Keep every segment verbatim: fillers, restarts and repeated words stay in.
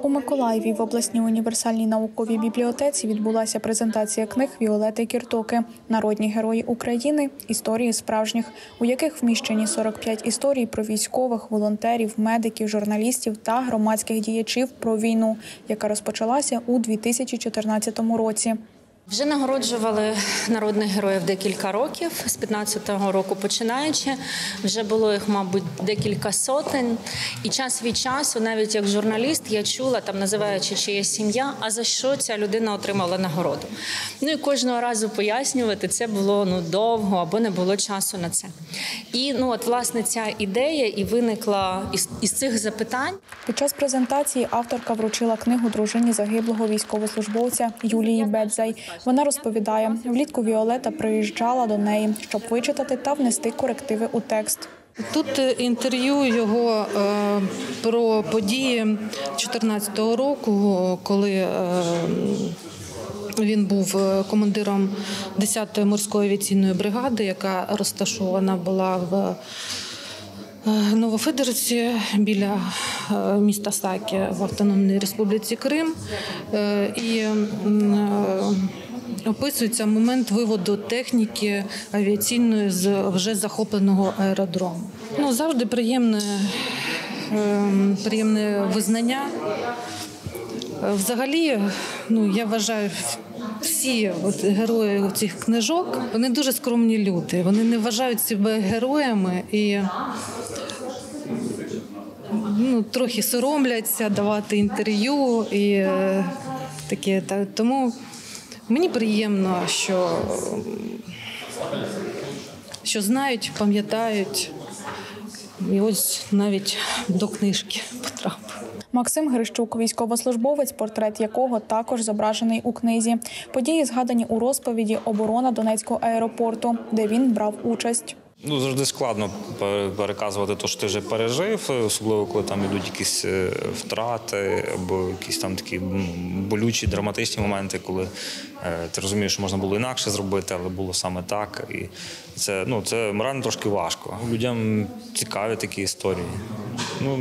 У Миколаєві в обласній універсальній науковій бібліотеці відбулася презентація книг Віолети Кіртоки «Народні герої України. Історії справжніх», у яких вміщені сорок п'ять історій про військових, волонтерів, медиків, журналістів та громадських діячів про війну, яка розпочалася у дві тисячі чотирнадцятому році. Вже нагороджували народних героїв декілька років, з п'ятнадцятого року починаючи. Вже було їх, мабуть, декілька сотень. І час від часу, навіть як журналіст, я чула, там називаючи чиясь сім'я, а за що ця людина отримала нагороду. Ну і кожного разу пояснювати, це було ну, довго або не було часу на це. І ну, от, власне, ця ідея і виникла із, із цих запитань. Під час презентації авторка вручила книгу дружині загиблого військовослужбовця Юлії Бедзай. Вона розповідає, влітку Віолета приїжджала до неї, щоб вичитати та внести корективи у текст. Тут інтерв'ю його е, про події дві тисячі чотирнадцятого року, коли е, він був командиром десятої морської авіаційної бригади, яка розташована була в Новофедоровці біля міста Сакі в Автономній Республіці Крим. І описується момент виводу техніки авіаційної з вже захопленого аеродрому. Ну, завжди приємне, приємне визнання. Взагалі, ну, я вважаю, всі от герої цих книжок, вони дуже скромні люди. Вони не вважають себе героями і ну, трохи соромляться давати інтерв'ю і е, таке. Та, тому мені приємно, що, що знають, пам'ятають. І ось навіть до книжки потрапив. Максим Грищук – військовослужбовець, портрет якого також зображений у книзі. Події згадані у розповіді «Оборона Донецького аеропорту», де він брав участь. Ну, завжди складно переказувати те, що ти вже пережив, особливо коли там йдуть якісь втрати або якісь там такі болючі, драматичні моменти, коли ти розумієш, що можна було інакше зробити, але було саме так. І це, ну, це морально трошки важко. Людям цікаві такі історії. Ну,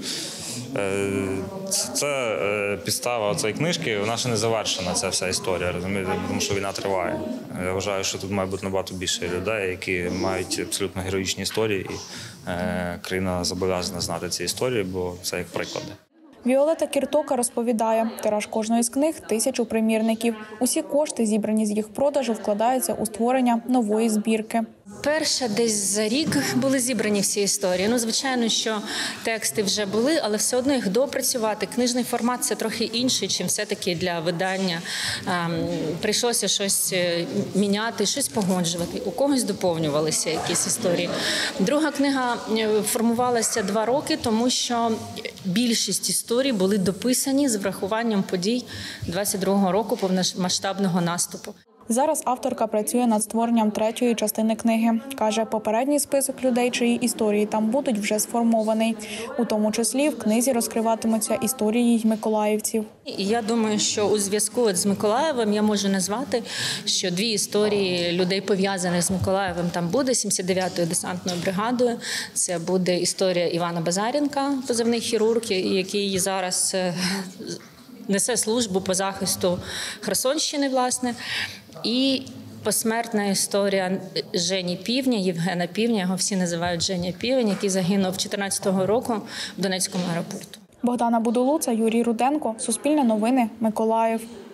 це підстава цієї книжки, вона ще не завершена, ця вся історія, розумієте, тому що війна триває. Я вважаю, що тут має бути набагато більше людей, які мають абсолютно героїчні історії, і країна зобов'язана знати ці історії, бо це як приклади. Віолета Кіртока розповідає, тираж кожної з книг – тисячу примірників. Усі кошти, зібрані з їх продажу, вкладаються у створення нової збірки. Перше, десь за рік були зібрані всі історії. Ну, звичайно, що тексти вже були, але все одно їх допрацювати. Книжний формат – це трохи інший, чим все-таки для видання. Ем, прийшлося щось міняти, щось погоджувати. У когось доповнювалися якісь історії. Друга книга формувалася два роки, тому що більшість історій були дописані з врахуванням подій двадцять другого року повномасштабного наступу. Зараз авторка працює над створенням третьої частини книги. Каже, попередній список людей, чиї історії там будуть, вже сформований. У тому числі в книзі розкриватимуться історії й миколаївців. І я думаю, що у зв'язку з Миколаєвом я можу назвати, що дві історії людей, пов'язаних з Миколаєвом, там буде, сімдесят дев'ятою десантною бригадою. Це буде історія Івана Базаренка, позивний хірург, який зараз несе службу по захисту Херсонщини, власне. І посмертна історія Жені Півня, Євгена Півня, його всі називають Женя Півень, який загинув чотирнадцятого року в Донецькому аеропорту. Богдана Будулуца, Юрій Руденко, Суспільне новини, Миколаїв.